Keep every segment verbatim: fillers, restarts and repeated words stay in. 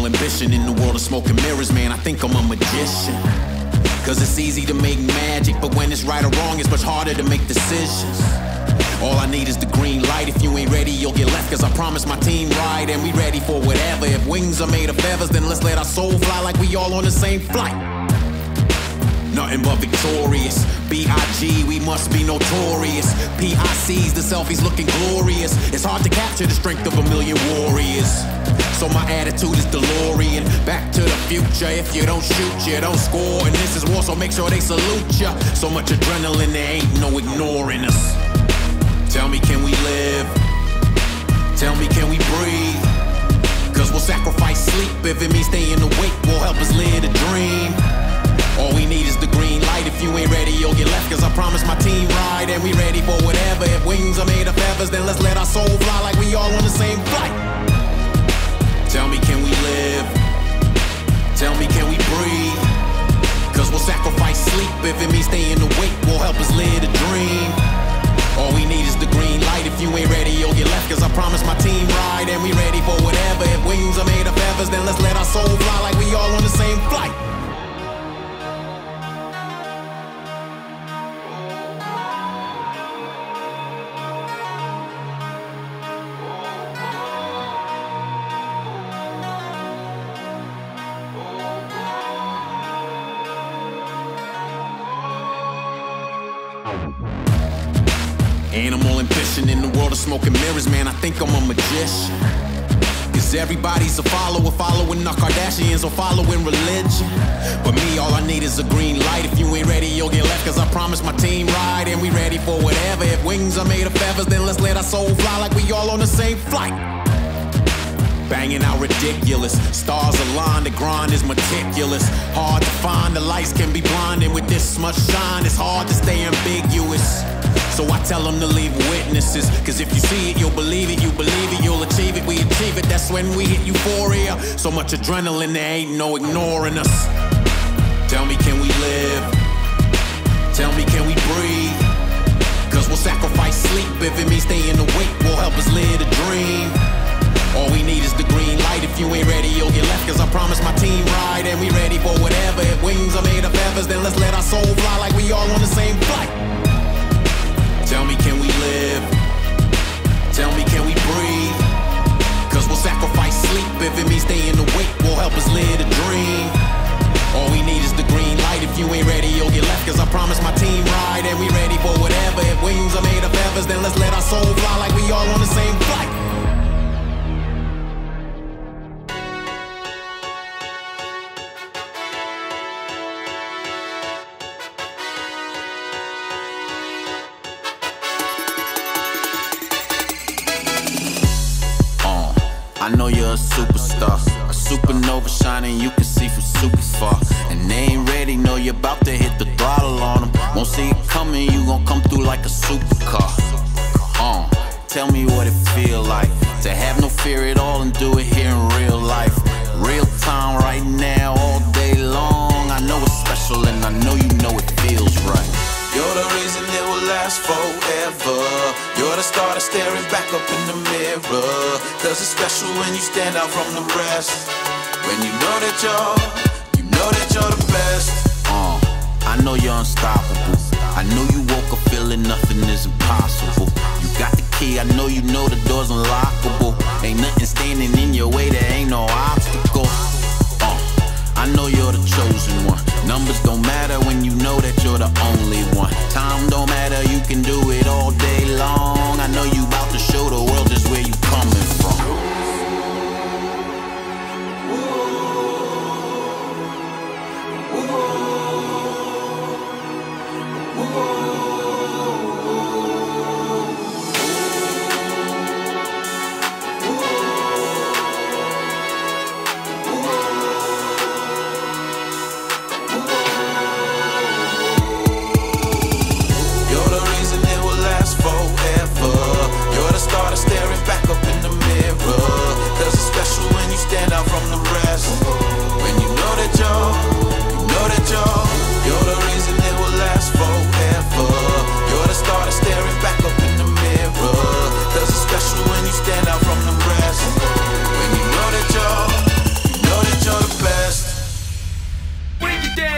Animal ambition in the world of smoke and mirrors, man, I think I'm a magician. Cause it's easy to make magic, but when it's right or wrong, it's much harder to make decisions. All I need is the green light. If you ain't ready, you'll get left, cause I promise my team ride, and we ready for whatever. If wings are made of feathers, then let's let our soul fly like we all on the same flight. Nothing but victorious. B I G, we must be notorious. P I Cs, the selfies looking glorious. It's hard to capture the strength of a million warriors. So my attitude is DeLorean. Back to the future. If you don't shoot, you don't score. And this is war, so make sure they salute ya. So much adrenaline, there ain't no ignoring us. Tell me, can we live? Tell me, can we breathe? Cause we'll sacrifice sleep if it means staying awake. Will help us live the dream. All we need is the green light. If you ain't ready, you'll get left, cause I promise my team ride, and we ready for whatever. If wings are made of feathers, then let's let our soul fly like we all on the same flight. Tell me, can we live? Tell me, can we breathe? Cause we'll sacrifice sleep if it means staying awake. Will help us live the dream. All we need is the green light. If you ain't ready, you'll get left, cause I promise my team ride, and we ready for whatever. If wings are made of feathers, then let's let our soul fly like we all on the same flight. Animal ambition in the world of smoke and mirrors, man, I think I'm a magician. Cause everybody's a follower, following the Kardashians or following religion. But me, all I need is a green light. If you ain't ready, you'll get left, cause I promise my team ride, and we ready for whatever. If wings are made of feathers, then let's let our soul fly like we all on the same flight. Banging out ridiculous, stars align, the grind is meticulous. Hard to find, the lights can be blinding. With this much shine, it's hard to stay ambiguous. So I tell them to leave witnesses, cause if you see it, you'll believe it. You believe it, you'll achieve it. We achieve it, that's when we hit euphoria. So much adrenaline, there ain't no ignoring us. Tell me, can we live? Tell me, can we breathe? Cause we'll sacrifice sleep if it means staying awake. Will help us live the dream. All we need is the green light. If you ain't ready, you'll get left, cause I promise my team ride, and we ready for whatever. If wings are made of feathers, then let's let our soul fly like we all on the same flight. Tell me, can we live? Tell me, can we breathe? Cause we'll sacrifice sleep if it means staying awake. Will help us live the dream. All we need is the green light. If you ain't ready, you'll get left, cause I promise my team ride, and we ready for whatever. If wings are made of feathers, then let's let our soul fly like we all on the same flight. I know you're a superstar, a supernova shining, you can see from super far. And they ain't ready, know you're about to hit the throttle on them. Won't see it coming, you gon' come through like a supercar. Uh, tell me what it feel like to have no fear at all and do it here in real life. Real time right now, all day long. I know it's special and I know you know it feels right. You're the reason it will last forever. You're the star that's staring back up in the mirror. Cause it's special when you stand out from the rest. When you know that you're, you know that you're the best. Uh, I know you're unstoppable. I know you woke up feeling nothing is impossible. You got the key, I know you know the door's unlockable. Ain't nothing standing in your way, there ain't no obstacle. Uh, I know you're the chosen one. Numbers don't matter when you know that you're the only one. Time don't matter, you can do it all day long. I know you about to show the world just where you coming from. Forever. You're the star that's staring back up in the mirror.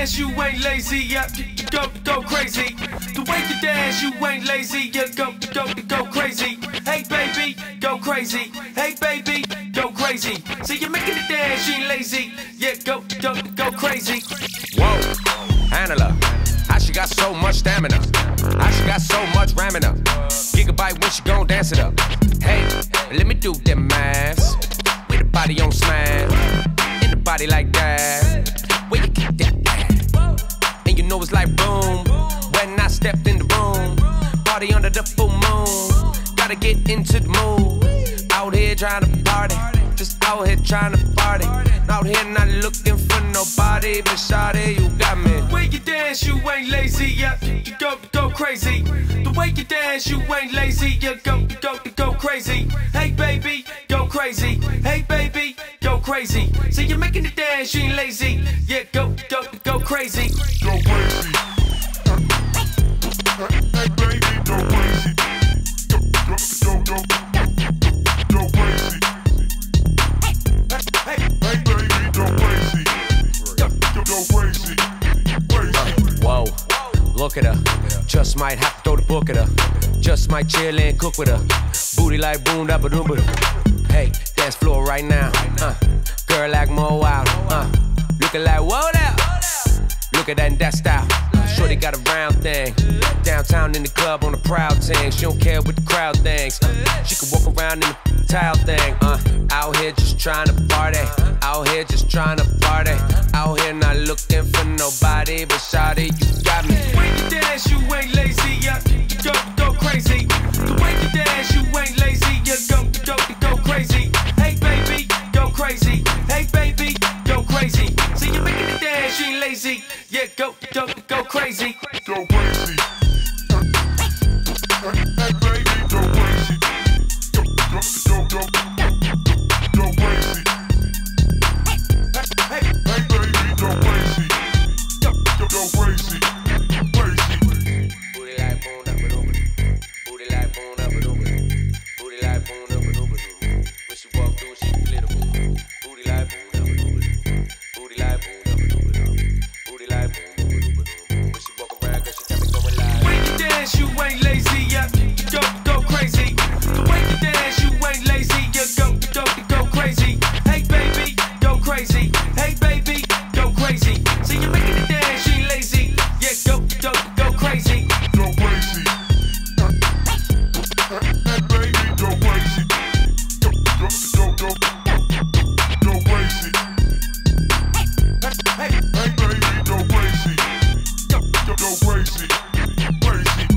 dance, you ain't lazy, yeah, go, go crazy. The way you dance, you ain't lazy, yeah, go, go, go crazy. Hey baby, go crazy. Hey baby, go crazy. See you making it dance, you ain't lazy, yeah, go, go, go crazy. Whoa, handler, how she got so much stamina? How she got so much ramming up? Gigabyte when she gon' dance it up. Hey, let me do them maths. With the body on smash, in the body like that. Where you keep that at? And you know it's like boom. When I stepped in the room, party under the full moon. Gotta get into the mood. Out here trying to party, just out here trying to party. Out here not looking for nobody, but shawty, you got me. The way you dance, you ain't lazy, yeah, you go, go crazy. The way you dance, you ain't lazy, yeah, go, go, go crazy. Hey baby, go crazy. Hey baby, go crazy. See you making it dance, you ain't lazy, yeah, go, go, go crazy. Go crazy. Hey baby, go crazy. Go, go, go, go, go crazy. Hey, hey baby, go crazy. Go, go, go crazy. Crazy. Whoa, look at her. Just might have to throw the book at her. Just might chill and cook with her. Booty like boom, da ba doom ba. Hey, dance floor right now. Uh, girl like more wild. Uh, looking like whoa now. Look at that and that style. Shorty got a round thing. Downtown in the club on a proud thing. She don't care what the crowd thinks. Uh, she can walk around in the tile thing. Uh, out here just trying to party. Out here just trying to party. Out here not looking for nobody, but shawty, you got me. The way you dance, you ain't lazy, yeah, go, go crazy. The way you dance, you ain't lazy, yeah, go, go, go crazy. Hey baby, go crazy. Hey baby, go crazy. See you making it dance, you ain't lazy, yeah, go, go, go crazy. Go crazy. Hey baby, go crazy. Go, go, go, go, go crazy. Hey, hey, hey baby, go crazy. Go, go, go crazy. Crazy. Booty like boom, da ba doom ba. Booty like boom, da ba doom ba. Booty like boom, da ba doom ba. When she walk through, she glitter. Booty like boom, da ba doom ba. Booty like boom, da ba doom ba. Booty like boom, da ba doom ba. When she walk around, girl, she got me going live. When you dance, you ain't lazy, yeah, go, go crazy. The way you dance, you ain't lazy, yeah, go, go, go crazy. Hey baby, go crazy. Hey baby, go crazy. See you making it dance, you ain't lazy, yeah, go, go, go crazy. Go crazy. Hey baby, go crazy. Go, go, go, go, go crazy. Hey, hey, hey baby, go crazy. Go, go, go crazy. Crazy.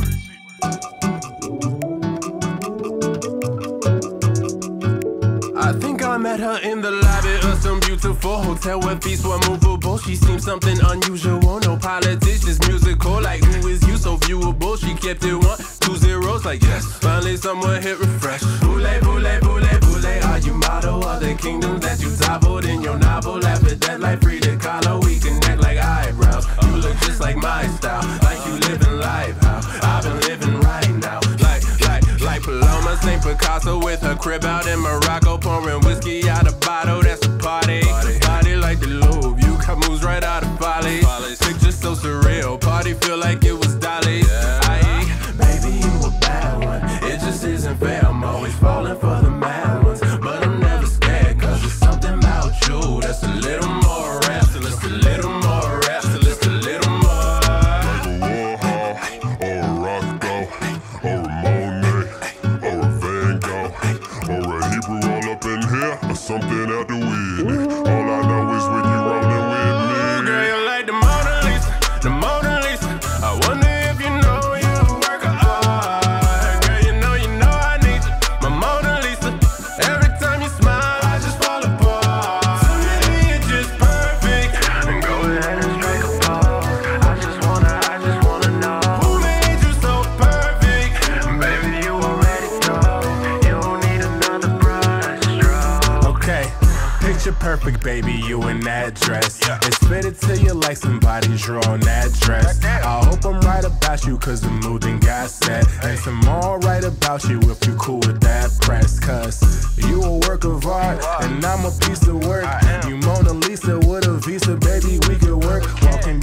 I think I met her in the lobby of some beautiful hotel where feet were movable. She seemed something unusual, no politics, just musical. Like who is you, so viewable? She kept it one, two zeros, like yes. Finally someone hit refresh. Boule, boule, boule, boule. Are you model of the kingdom that you toppled in your novel? After that, like Frida Kahlo, we connect like eyebrows. You look just like my style, like you living life. How I've been living right now, like, like, like Paloma Saint Picasso with her crib out in Morocco, pouring whiskey out a bottle. That's a party, party, party like the Louvre. You got moves right out of Bali. Picture so surreal, party feel like it was Dolly. I, baby, you a bad one. It just isn't fair. I'm always falling for the mad ones, but I'm never scared, cause it's something about you that's a little more rap, just a little more rap, just a little more. Like a Warhol, or a Roscoe, or a Monet, or a Van Gogh, or a Hebrew all up in here, or something out the weed. All I know is when you rolling with me. Girl, you like the Mona Lisa, the Mona Lisa. I wonder if you know you work of art. Girl, you know, you know I need you, my Mona Lisa. Every time you smile, I just fall apart. To me, it's just perfect. And go ahead and strike a pose. I just wanna, I just wanna know who made you so perfect. Baby, you already know. You don't need another brush stroke. Okay. Picture perfect, baby, you in that dress. Yeah. It's fitted to you like somebody drawing that dress. I hope I'm right about you, cause the mood done got set. And some more right about you if you cool with that press. Cause you a work of art, and I'm a piece of work. You Mona Lisa with a visa, baby, we could work. Walking down the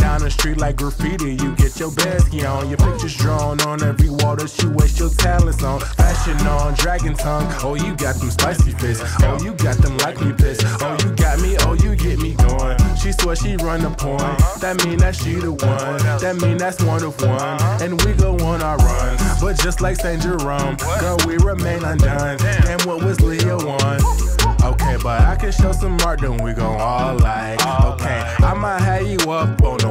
street like graffiti. You get your bestie on, your pictures drawn on every wall that you waste your talents on. Fashion on, dragon tongue. Oh, you got them spicy fists. Oh, you got them likely piss. Oh, you got me. Oh, you get me going. She swear she run the point. That mean that she the one. That mean that's one of one. And we go on our run. But just like Saint Jerome, girl, we remain undone. And what was Leah one? Okay, but I can show some art, then we gon' all like. Okay, I might have you up on